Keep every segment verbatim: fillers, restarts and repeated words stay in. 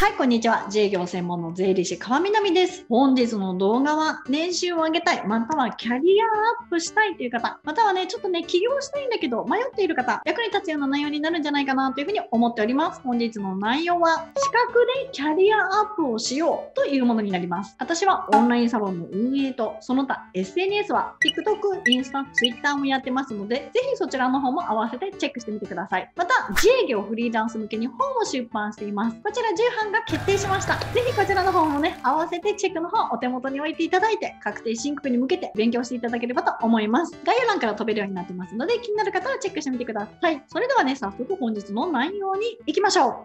はい、こんにちは。自営業専門の税理士川南です。本日の動画は年収を上げたい、またはキャリアアップしたいという方、またはね、ちょっとね、起業したいんだけど迷っている方、役に立つような内容になるんじゃないかなというふうに思っております。本日の内容は、資格でキャリアアップをしようというものになります。私はオンラインサロンの運営と、その他 エスエヌエス は TikTok、インスタ、Twitter もやってますので、ぜひそちらの方も合わせてチェックしてみてください。また、自営業フリーランス向けに本を出版しています。こちら重版が決定しました。ぜひこちらの方もね、合わせてチェックの方お手元に置いていただいて、確定申告に向けて勉強していただければと思います。概要欄から飛べるようになってますので、気になる方はチェックしてみてください。それではね、早速本日の内容に行きましょう。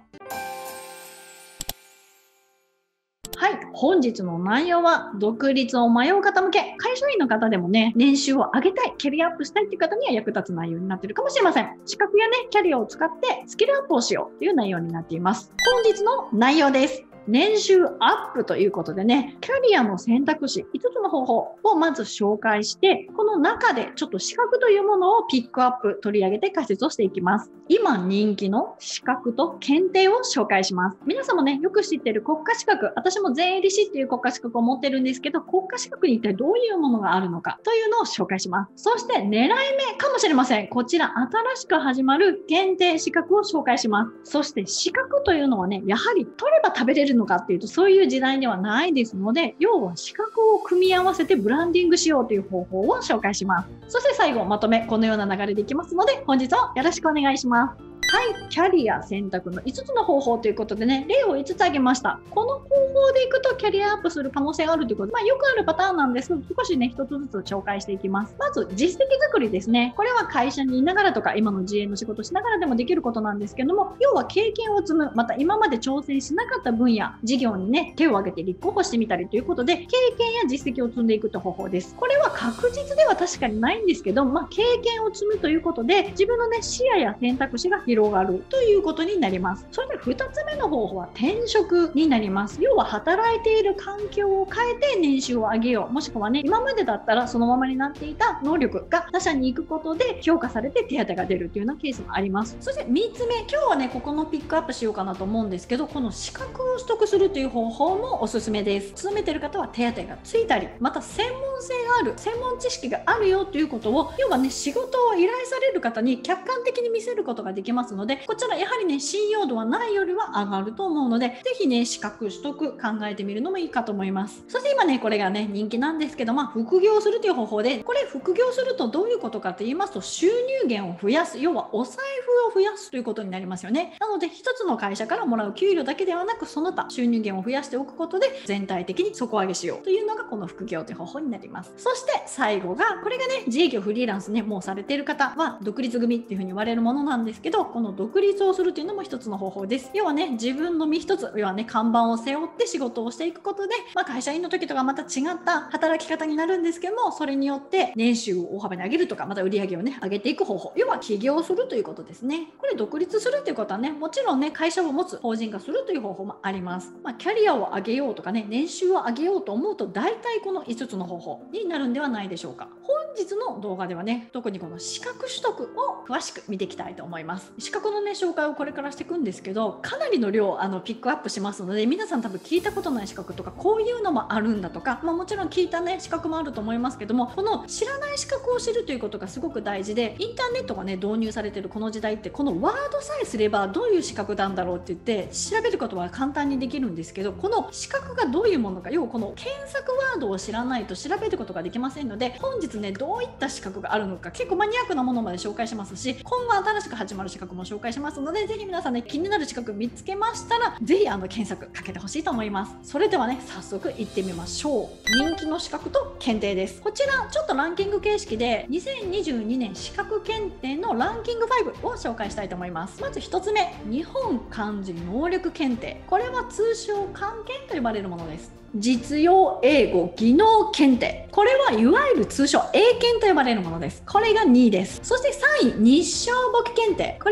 はい、本日の内容は独立を迷う方向け、会社員の方でもね、年収を上げたい、キャリアアップしたいっていう方には役立つ内容になっているかもしれません。資格やね、キャリアを使ってスキルアップをしようという内容になっています。本日の内容です。年収アップということでね、キャリアの選択肢いつつの方法をまず紹介して、この中でちょっと資格というものをピックアップ取り上げて解説をしていきます。今人気の資格と検定を紹介します。皆さんもね、よく知っている国家資格、私も税理士っていう国家資格を持ってるんですけど、国家資格に一体どういうものがあるのかというのを紹介します。そして狙い目かもしれません。こちら新しく始まる検定資格を紹介します。そして資格というのはね、やはり取れば食べれるのかっていうと、そういう時代ではないですので、要は資格を組み合わせてブランディングしようという方法を紹介します。そして最後まとめ、このような流れでいきますので、本日はよろしくお願いします。はい、キャリア選択のいつつの方法ということでね、例をいつつ挙げました。この方法でいくとキャリアアップする可能性があるということで、まあよくあるパターンなんですけど、少しね、一つずつ紹介していきます。まず、実績作りですね。これは会社にいながらとか、今の自営の仕事しながらでもできることなんですけども、要は経験を積む、また今まで挑戦しなかった分野、事業にね、手を挙げて立候補してみたりということで、経験や実績を積んでいくという方法です。これは確実では確かにないんですけど、まあ経験を積むということで、自分のね、視野や選択肢が広がるということになります。それでふたつめの方法は転職になります。要は働いている環境を変えて年収を上げよう、もしくはね、今までだったらそのままになっていた能力が他社に行くことで評価されて手当が出るというようなケースもあります。そしてみっつめ、今日はね、ここのピックアップしようかなと思うんですけど、この資格を取得するという方法もおすすめです。勤めている方は手当がついたり、また専門性がある、専門知識があるよということを、要はね、仕事を依頼される方に客観的に見せることができますので、こちらやはりね、信用度はないよりは上がると思うので、ぜひね、資格取得考えてみるのもいいかと思います。そして今ね、これがね、人気なんですけど、まあ、副業するという方法で、これ副業するとどういうことかと言いますと、収入源を増やす、要はお財布を増やすということになりますよね。なので、一つの会社からもらう給料だけではなく、その他収入源を増やしておくことで、全体的に底上げしようというのがこの副業という方法になります。そして最後が、これがね、自営業フリーランスね、もうされている方は、独立組っていうふうに言われるものなんですけど、この独立をするというのも一つの方法です。要はね、自分の身一つ、要はね、看板を背負って仕事をしていくことで、まあ、会社員の時とかまた違った働き方になるんですけども、それによって年収を大幅に上げるとか、また売り上げをね、上げていく方法。要は起業するということですね。これ独立するということはね、もちろんね、会社を持つ法人化するという方法もあります。まあ、キャリアを上げようとかね、年収を上げようと思うと、大体このいつつの方法になるんではないでしょうか。本日の動画ではね、特にこの資格取得を詳しく見ていきたいと思います。資格のね、紹介をこれからしていくんですけど、かなりの量あのピックアップしますので、皆さん多分聞いたことない資格とか、こういうのもあるんだとか、まあ、もちろん聞いたね資格もあると思いますけども、この知らない資格を知るということがすごく大事で、インターネットがね導入されているこの時代って、このワードさえすればどういう資格なんだろうって言って調べることは簡単にできるんですけど、この資格がどういうものか、要はこの検索ワードを知らないと調べることができませんので、本日ねどういった資格があるのか、結構マニアックなものまで紹介しますし、今後新しく始まる資格も紹介しますので、ぜひ皆さんね、気になる資格見つけましたら、ぜひあの検索かけてほしいと思います。それではね、早速いってみましょう。人気の資格と検定です。こちらちょっとランキング形式でにせんにじゅうにねん資格検定のランキングごを紹介したいと思います。まずひとつめ、日本漢字能力検定。これは通称漢検と呼ばれるものです。実用英語技能検定。これはいわゆる通称英検と呼ばれるものです。これがにいです。そしてさんい、日商簿記検定。これ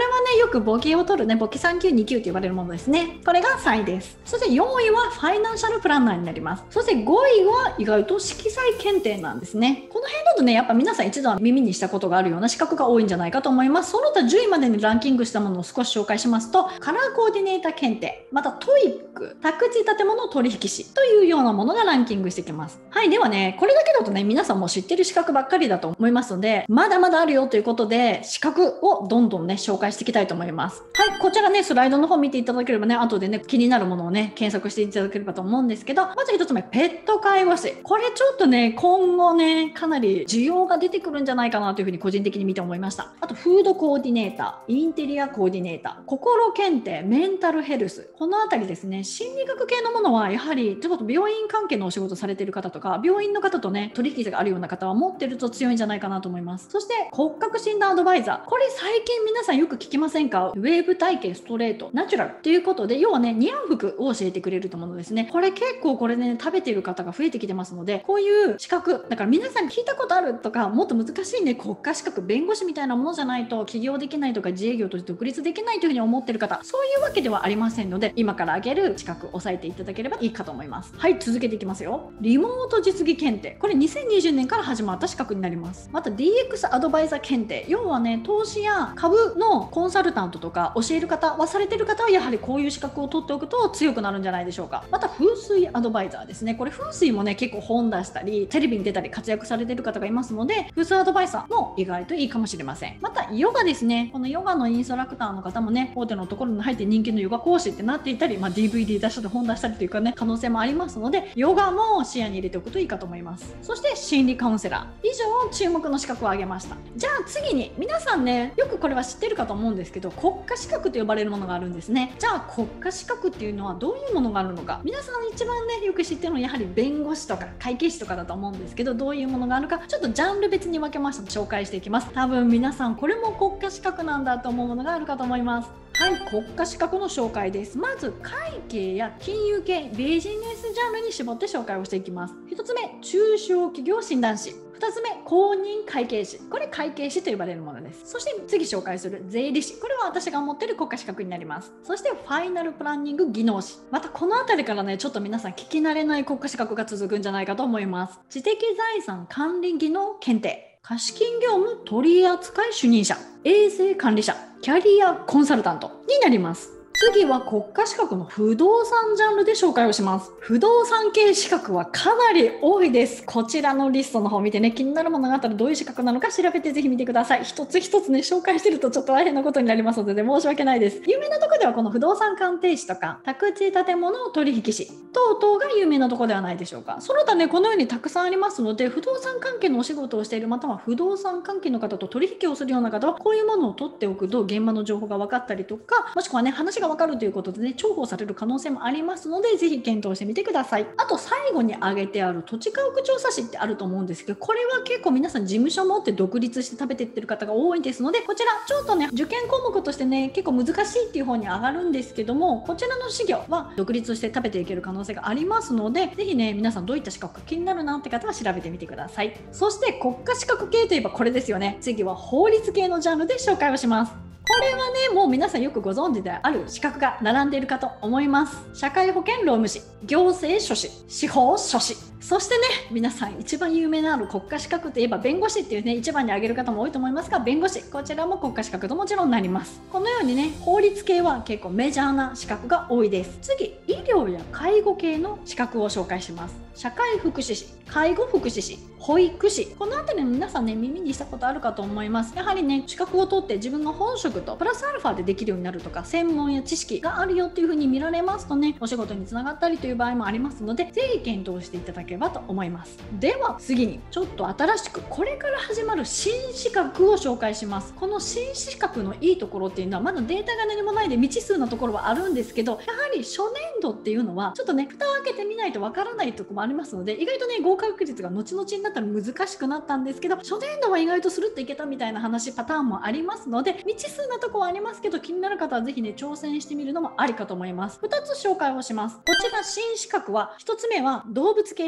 れはね、よく簿記を取るね、簿記さん級に級と言われるものですね。これがさんいです。そしてよんいはファイナンシャルプランナーになります。そしてごいは意外と色彩検定なんですね。この辺だとね、やっぱ皆さん一度は耳にしたことがあるような資格が多いんじゃないかと思います。その他じゅういまでにランキングしたものを少し紹介しますと、カラーコーディネーター検定、またトイック、宅地建物取引士というようなものがランキングしてきます。はい、ではね、これだけだとね、皆さんも知ってる資格ばっかりだと思いますので、まだまだあるよということで、資格をどんどんね、紹介していきたいと思います。はい、こちらね、スライドの方見ていただければね、後でね、気になるものをね、検索していただければと思うんですけど、まず一つ目、ペット介護士。これちょっとね、今後ね、かなり需要が出てくるんじゃないかなというふうに個人的に見て思いました。あと、フードコーディネーター、インテリアコーディネーター、心検定、メンタルヘルス。このあたりですね、心理学系のものは、やはり、ちょっと病院関係のお仕事されている方とか、病院の方とね、取引があるような方は持ってると強いんじゃないかなと思います。そして、骨格診断アドバイザー。これ最近皆さんよく聞きませんか？ウェーブ体型ストレート、ナチュラルということで、要はね、似合う服を教えてくれるというものですね。これ結構これね、食べている方が増えてきてますので、こういう資格、だから皆さん聞いたことあるとか、もっと難しいね、国家資格、弁護士みたいなものじゃないと起業できないとか、自営業として独立できないというふうに思っている方、そういうわけではありませんので、今から挙げる資格を押さえていただければいいかと思います。はい、続けていきますよ。リモート実技検定。これにせんにじゅうねんから始まった資格になります。また ディーエックス アドバイザー検定。要はね、投資や株のコンサルタントとか教える方はされてる方はやはりこういう資格を取っておくと強くなるんじゃないでしょうか。また風水アドバイザーですね。これ風水もね、結構本出したりテレビに出たり活躍されてる方がいますので、風水アドバイザーも意外といいかもしれません。またヨガですね。このヨガのインストラクターの方もね、大手のところに入って人気のヨガ講師ってなっていたり、まあ、ディーブイディー 出したり本出したりというかね、可能性もありますので、ヨガも視野に入れておくといいかと思います。そして心理カウンセラー。以上注目の資格を挙げました。じゃあ次に、皆さんね、よくこれは知ってるかと思うんですけど、国家資格と呼ばれるものがあるんですね。じゃあ国家資格っていうのはどういうものがあるのか。皆さん一番ね、よく知ってるのはやはり弁護士とか会計士とかだと思うんですけど、どういうものがあるか、ちょっとジャンル別に分けまして紹介していきます。多分皆さんこれも国家資格なんだと思うものがあるかと思います。はい、国家資格の紹介です。まず会計や金融系、ビジネスジャンルに絞って紹介をしていきます。ひとつめ、中小企業診断士。ふたつめ、公認会計士。これ会計士と呼ばれるものです。そして次紹介する税理士。これは私が持っている国家資格になります。そしてファイナルプランニング技能士。またこの辺りからね、ちょっと皆さん聞き慣れない国家資格が続くんじゃないかと思います。知的財産管理技能検定。貸金業務取扱主任者。衛生管理者。キャリアコンサルタントになります。次は国家資格の不動産ジャンルで紹介をします。不動産系資格はかなり多いです。こちらのリストの方を見てね、気になるものがあったらどういう資格なのか調べてぜひ見てください。一つ一つね、紹介してるとちょっと大変なことになりますので、ね、申し訳ないです。有名なところではこの不動産鑑定士とか、宅地建物取引士等々が有名なところではないでしょうか。その他ね、このようにたくさんありますので、不動産関係のお仕事をしている、または不動産関係の方と取引をするような方は、こういうものを取っておくと現場の情報が分かったりとか、もしくはね、話が分かるということでね、重宝される可能性もありますので、ぜひ検討してみてください。あと最後に挙げてある土地家屋調査士ってあると思うんですけど、これは結構皆さん事務所持って独立して食べてってる方が多いですので、こちらちょっとね、受験項目としてね、結構難しいっていう方に上がるんですけども、こちらの事業は独立して食べていける可能性がありますので、ぜひね、皆さんどういった資格か気になるなって方は調べてみてください。そして国家資格系といえばこれですよね。次は法律系のジャンルで紹介をします。これはね、もう皆さんよくご存知である資格が並んでいるかと思います。社会保険労務士、行政書士、司法書士、そしてね、皆さん一番有名なある国家資格といえば弁護士っていうね、一番に挙げる方も多いと思いますが、弁護士、こちらも国家資格ともちろんなります。このようにね、法律系は結構メジャーな資格が多いです。次、医療や介護系の資格を紹介します。社会福祉士、介護福祉士、保育士、このあたりの皆さんね、耳にしたことあるかと思います。やはりね、資格を取って自分が本職とプラスアルファでできるようになるとか、専門や知識があるよっていう風に見られますとね、お仕事につながったりという場合もありますので、ぜひ検討していただければと思います。では次に、ちょっと新しくこれから始まる新資格を紹介します。この新資格のいいところっていうのは、まだデータが何もないで未知数なところはあるんですけど、やはり初年度っていうのはちょっとね、蓋を開けてみないとわからないところもありますので、意外とね、合格率が後々になったら難しくなったんですけど、初年度は意外とスルッといけたみたいな話パターンもありますので、未知数なところはありますけど、気になる方はぜひね、挑戦してみるのもありかと思います。ふたつ紹介をします。こちら新資格は、ひとつめは動物系です。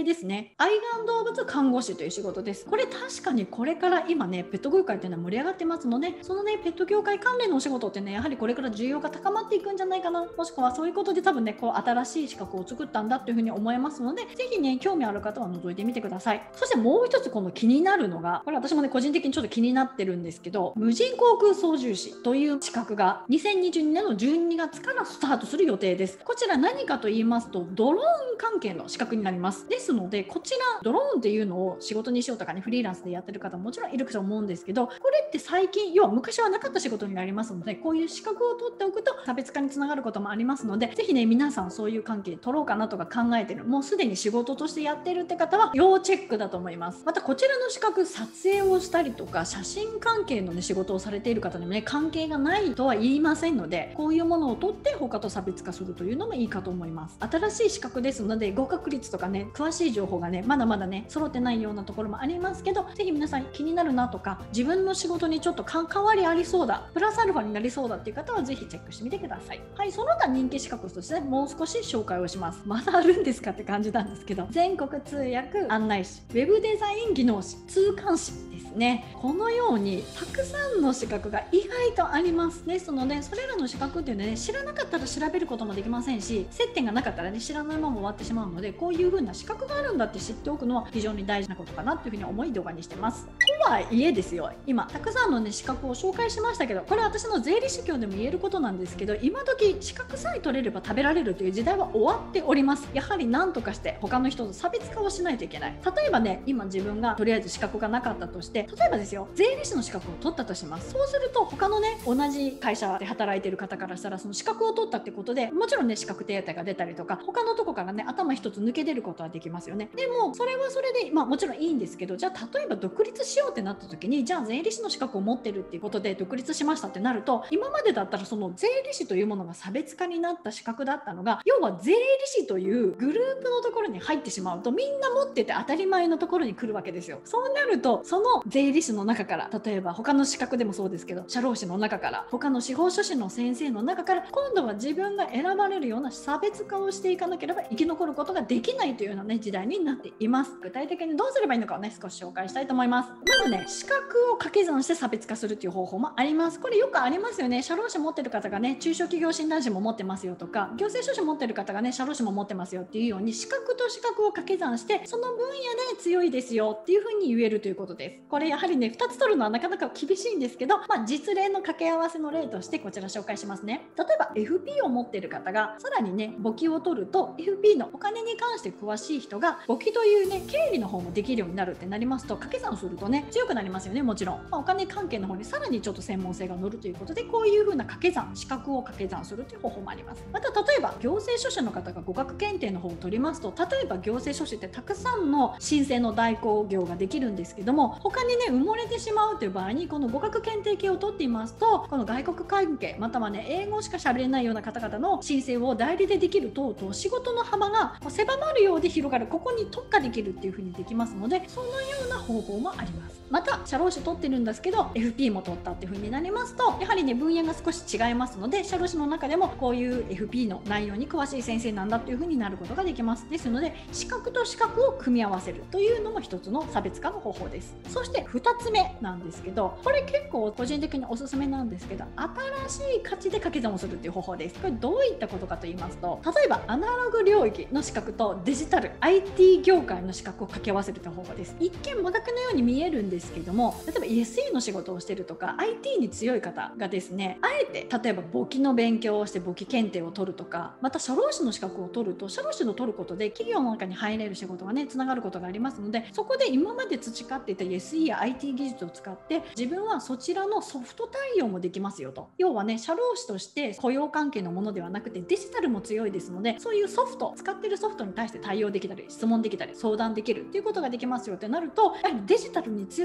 ですね。愛玩動物看護師という仕事です。これ確かにこれから今ねペット業界っていうのは盛り上がってますので、そのねペット業界関連のお仕事ってねやはりこれから需要が高まっていくんじゃないかな、もしくはそういうことで多分ねこう新しい資格を作ったんだっていうふうに思いますので、ぜひね興味ある方は覗いてみてください。そしてもう一つこの気になるのが、これ私もね個人的にちょっと気になってるんですけど、無人航空操縦士という資格がにせんにじゅうにねんのじゅうにがつからスタートする予定です。こちら何かと言いますとドローン関係の資格になります。ですのでこちらドローンっていうのを仕事にしようとかねフリーランスでやってる方ももちろんいると思うんですけど、これって最近要は昔はなかった仕事になりますので、こういう資格を取っておくと差別化につながることもありますので、ぜひね皆さんそういう関係取ろうかなとか考えてる、もうすでに仕事としてやってるって方は要チェックだと思います。またこちらの資格、撮影をしたりとか写真関係の、ね、仕事をされている方にもね関係がないとは言いませんので、こういうものを取って他と差別化するというのもいいかと思います。新しい資格ですので合格率とかね詳しい情報がねまだまだね揃ってないようなところもありますけど、ぜひ皆さん気になるなとか自分の仕事にちょっと関わりありそうだ、プラスアルファになりそうだっていう方はぜひチェックしてみてください。はい、その他人気資格として、ね、もう少し紹介をします。まだあるんですかって感じなんですけど、全国通訳案内士、ウェブデザイン技能士、通関士ですね。このようにたくさんの資格が意外とあります。ですのでそれらの資格っていうのはね知らなかったら調べることもできませんし、接点がなかったらね知らないまま終わってしまうので、こういう風な資格があるんだって知っておくのは非常に大事なことかなというふうに思い動画にしてます。とはいえですよ、今たくさんのね資格を紹介しましたけど、これは私の税理士業でも言えることなんですけど、今時資格さえ取れれば食べられるという時代は終わっております。やはり何とかして他の人と差別化をしないといけない。例えばね今自分がとりあえず資格がなかったとして、例えばですよ税理士の資格を取ったとします。そうすると他のね同じ会社で働いてる方からしたら、その資格を取ったってことでもちろんね資格手当が出たりとか、他のとこからね頭一つ抜け出ることはできますよね。でもそれはそれでまあもちろんいいんですけど、じゃあ例えば独立しようってなった時に、じゃあ税理士の資格を持ってるっていうことで独立しましたってなると、今までだったらその税理士というものが差別化になった資格だったのが、要は税理士というグループのところに入ってしまうと、みんな持ってて当たり前のところに来るわけですよ。そうなるとその税理士の中から、例えば他の資格でもそうですけど社労士の中から、他の司法書士の先生の中から、今度は自分が選ばれるような差別化をしていかなければ生き残ることができないというような、ね、時代になっています。具体的にどうすればいいのかをね少し紹介したいと思います。まずね資格を掛け算して差別化するっていう方法もあります。これよくありますよね。社労士持ってる方がね中小企業診断士も持ってますよとか、行政書士持ってる方がね社労士も持ってますよっていうように、資格と資格を掛け算してその分野で強いですよっていうふうに言えるということです。これやはりねふたつ取るのはなかなか厳しいんですけど、まあ、実例の掛け合わせの例としてこちら紹介しますね。例えば エフピー を持ってる方がさらにね簿記を取ると、 エフピー のお金に関して詳しい人が簿記というね経理の方もできるようになるってなりますと、掛け算するとね強くなりますよね。もちろん、まあ、お金関係の方にさらにちょっと専門性が乗るということで、こういう風な掛け算、資格を掛け算するという方法もあります。また例えば行政書士の方が語学検定の方を取りますと、例えば行政書士ってたくさんの申請の代行業ができるんですけども、他にね埋もれてしまうという場合に、この語学検定系を取っていますと、この外国関係またはね英語しか喋れないような方々の申請を代理でできる等々、仕事の幅が狭まるようで広がる、ここに特化できるっていう風にできますので、そのような方法もあります。また社労士取ってるんですけど エフピー も取ったっていう風になりますと、やはりね分野が少し違いますので、社労士の中でもこういう エフピー の内容に詳しい先生なんだっていう風になることができます。ですので資格と資格を組み合わせるというのも一つの差別化の方法です。そしてふたつめなんですけど、これ結構個人的におすすめなんですけど、新しい価値で掛け算をするっていう方法です。これどういったことかと言いますと、例えばアナログ領域の資格とデジタル アイティー 業界の資格を掛け合わせるという方法です。一見真逆のように見えるんですけども、例えば エスイー の仕事をしているとか アイティー に強い方がですね、あえて例えば簿記の勉強をして簿記検定を取るとか、また社労士の資格を取ると、社労士の取ることで企業の中に入れる仕事がねつながることがありますので、そこで今まで培っていた エスイー や アイティー 技術を使って自分はそちらのソフト対応もできますよと。要はね社労士として雇用関係のものではなくてデジタルも強いですので、そういうソフト使ってるソフトに対して対応できたり質問できたり相談できるっていうことができますよってなると、やはりデジタルに強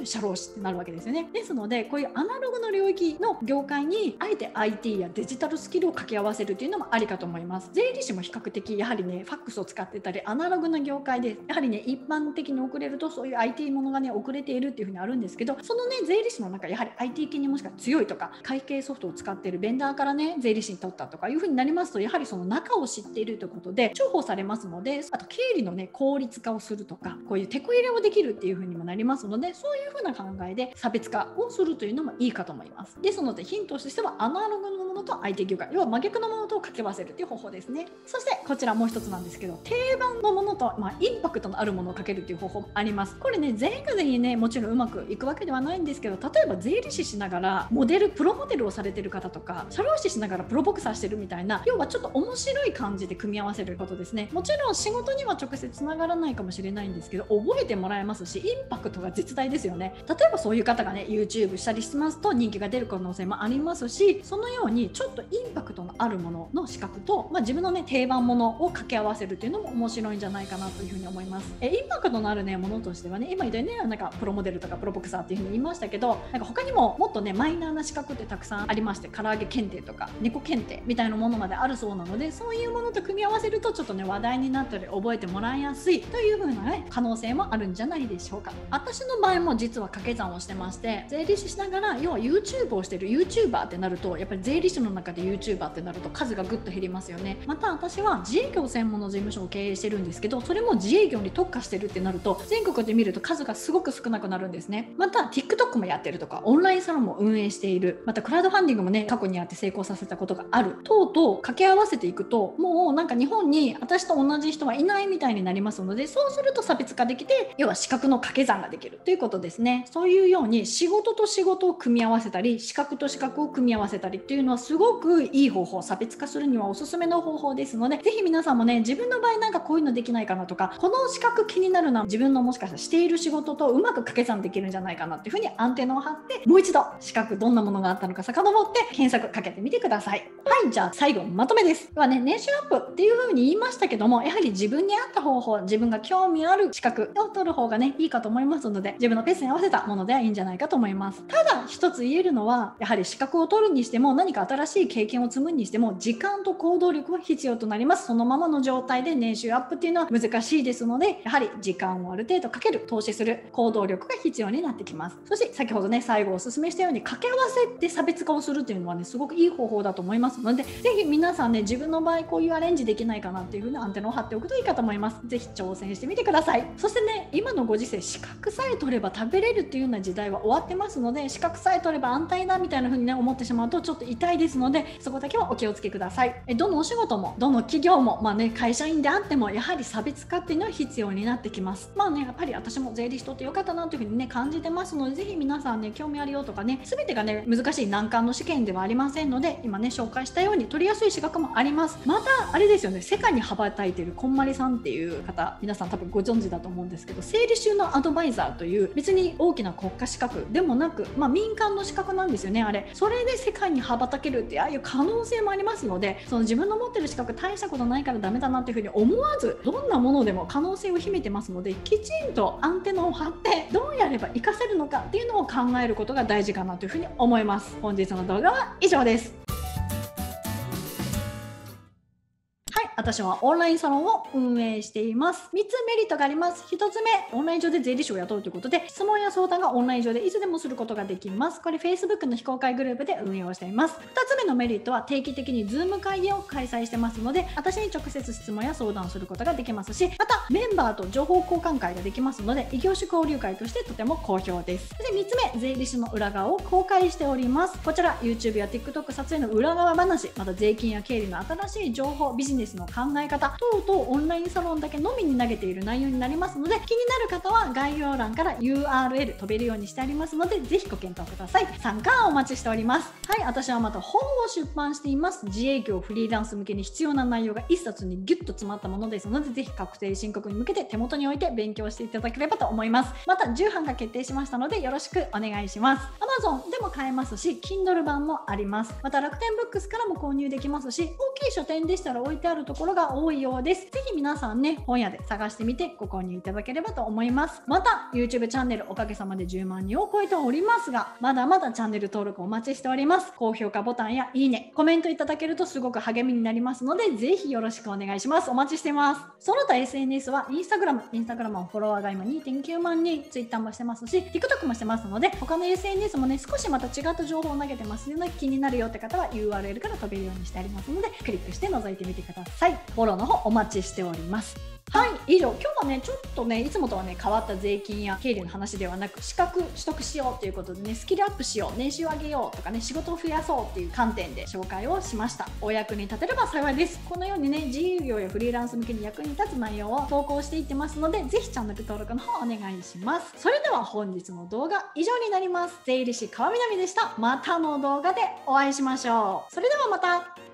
に社労士ってなるわけですよね。ですのでこういうアナログの領域の業界にあえて アイティー やデジタルスキルを掛け合わせるというのもありかと思います。税理士も比較的やはりねファックスを使ってたりアナログの業界でやはりね一般的に遅れるとそういう アイティー ものがね遅れているっていうふうにあるんですけど、そのね税理士の中やはり アイティー 系にもしか強いとか会計ソフトを使っているベンダーからね税理士に取ったとかいうふうになりますと、やはりその中を知っているということで重宝されますので、あと経理のね効率化をするとかこういうテこ入れをできるっていうふうにもなりますので、そういうふうな考えで差別化をするというのもいいかと思います。ですのでヒントとしてはアナログのものと アイティー 業界、要は真逆のものと掛け合わせるという方法ですね。そしてこちらもう一つなんですけど、定番のものと、まあ、インパクトのあるものをかけるという方法もあります。これね全員が全員ねもちろんうまくいくわけではないんですけど、例えば税理士しながらモデルプロモデルをされてる方とか社労士しながらプロボクサーしてるみたいな、要はちょっと面白い感じで組み合わせることですね。もちろん仕事には直接つながらないかもしれないんですけど覚えてもらえますし、インパクトが絶大ですよね。例えばそういう方がね YouTube したりしますと人気が出る可能性もありますし、そのようにちょっとインパクトのあるものの資格と、まあ、自分のね定番ものを掛け合わせるというのも面白いんじゃないかなというふうに思います。えインパクトのあるねものとしてはね、今言ったようにねなんかプロモデルとかプロボクサーっていうふうに言いましたけど、なんか他にももっとねマイナーな資格ってたくさんありまして、唐揚げ検定とか猫検定みたいなものまであるそうなので、そういうものと組み合わせるとちょっとね話題になったり覚えてもらいやすいという風なね可能性もあるんじゃないでしょうか。私の場合も実は掛け算をしてまして、税理士しながら要は YouTube をしてる YouTuber ってなると、やっぱり税理士の中で YouTuber ってなると数がぐっと減りますよね。また私は自営業専門の事務所を経営してるんですけど、それも自営業に特化してるってなると全国で見ると数がすごく少なくなるんですね。また TikTok もやってるとかオンラインサロンも運営している、またクラウドファンディングもね過去にやって成功させたことがある等々掛け合わせていくと、もうなんか日本に私と同じ人はいないみたいになりますので、そうすると差別化できて、要は資格の掛け算ができるということですね。そういうように仕事と仕事を組み合わせたり資格と資格を組み合わせたりっていうのはすごくいい方法、差別化するにはおすすめの方法ですので、ぜひ皆さんもね自分の場合なんかこういうのできないかなとか、この資格気になるな、自分のもしかしたらしている仕事とうまく掛け算できるんじゃないかなっていうふうにアンテナを張って、もう一度資格どんなものがあったのか遡って検索かけてみてください。はい、じゃあ最後まとめです。ではね、年収アップっていうふうに言いましたけども、やはり自分に合った方法、自分が興味ある資格を取る方がねいいかと思いますので、自分のペースに合わせたものではいいんじゃないかと思います。ただ一つ言えるのは、やはり資格を取るにしても何か新しい経験を積むにしても時間と行動力は必要となります。そのままの状態で年収アップっていうのは難しいですので、やはり時間をある程度かける、投資する行動力が必要になってきます。そして先ほどね最後お勧めしたように掛け合わせて差別化をするっていうのはねすごくいい方法だと思いますので、ぜひ皆さんね自分の場合こういうアレンジできないかなっていう風なアンテナを張っておくといいかと思います。ぜひ挑戦してみてください。そしてね、今のご時世資格さえ取れば食べれるっていうような時代は終わってますので、資格さえ取れば安泰だみたいな風にね思ってしまうとちょっと痛いですので、そこだけはお気をつけください。えどのお仕事もどの企業もまあね会社員であってもやはり差別化っていうのは必要になってきます。まあねやっぱり私も税理士取ってよかったなという風にね感じてますので、ぜひ皆さんね興味あるよとかね、全てがね難しい難関の試験ではありませんので、今ね紹介したように取りやすい資格もあります。またあれですよね、世界に羽ばたいているこんまりさんっていう方、皆さん多分ご存知だと思うんですけど、税理収納アドバイザーという別に大きな国家資格でもなく、まあ、民間の資格なんですよね。あれそれで世界に羽ばたけるってああいう可能性もありますので、その自分の持ってる資格大したことないからダメだなっていうふうに思わず、どんなものでも可能性を秘めてますので、きちんとアンテナを張ってどうやれば活かせるのかっていうのを考えることが大事かなというふうに思います。本日の動画は以上です。私はオンラインサロンを運営しています。みっつメリットがあります。ひとつめ、オンライン上で税理士を雇うということで、質問や相談がオンライン上でいつでもすることができます。これ Facebook の非公開グループで運営をしています。ふたつめのメリットは定期的に Zoom 会議を開催してますので、私に直接質問や相談をすることができますし、またメンバーと情報交換会ができますので、異業種交流会としてとても好評です。そしてみっつめ、税理士の裏側を公開しております。こちら YouTube や TikTok 撮影の裏側話、また税金や経理の新しい情報、ビジネスの考え方等々オンラインサロンだけのみに投げている内容になりますので、気になる方は概要欄から ユーアールエル 飛べるようにしてありますので、ぜひご検討ください。参加お待ちしております。はい、私はまた本を出版しています。自営業フリーランス向けに必要な内容がいっさつにギュッと詰まったものですので、ぜひ確定申告に向けて手元に置いて勉強していただければと思います。またじゅうはんが決定しましたのでよろしくお願いします。 Amazon でも買えますし Kindle 版もあります。また楽天ブックスからも購入できますし、大きい書店でしたら置いてあるとところが多いようです。ぜひ皆さんね、本屋で探してみてご購入いただければと思います。また YouTube チャンネルおかげさまでじゅうまんにんを超えておりますが、まだまだチャンネル登録お待ちしております。高評価ボタンやいいね、コメントいただけるとすごく励みになりますので、ぜひよろしくお願いします。お待ちしてます。その他 エスエヌエス は Instagram、Instagram のフォロワーが今 にてんきゅうまんにん、Twitter もしてますし、TikTok もしてますので、他の エスエヌエス もね、少しまた違った情報を投げてますので、気になるよって方は ユーアールエル から飛べるようにしてありますので、クリックして覗いてみてください。フォローの方お待ちしております。はい、以上、今日はね、ちょっとね、いつもとはね、変わった税金や経理の話ではなく、資格取得しようということでね、スキルアップしよう、年収を上げようとかね、仕事を増やそうっていう観点で紹介をしました。お役に立てれば幸いです。このようにね、自由業やフリーランス向けに役に立つ内容を投稿していってますので、ぜひチャンネル登録の方お願いします。それでは本日の動画以上になります。税理士川南でした。またの動画でお会いしましょう。それではまた。